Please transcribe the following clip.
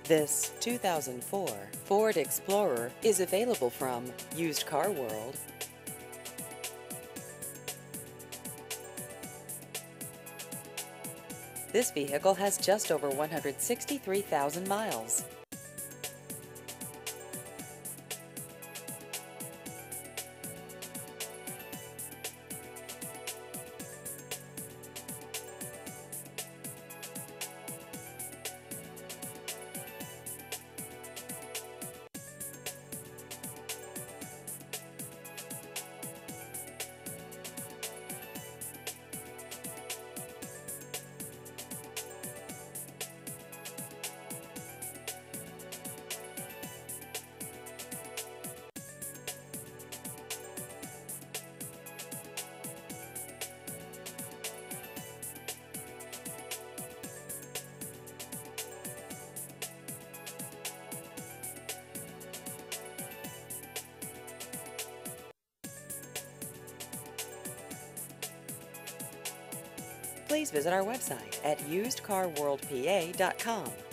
This 2004 Ford Explorer is available from Used Car World. This vehicle has just over 163,000 miles. Please visit our website at usedcarworldpa.com.